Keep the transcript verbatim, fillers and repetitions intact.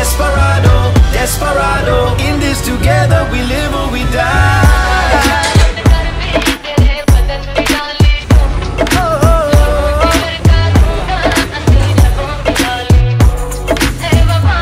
desperado, desperado. In this together we live or we die.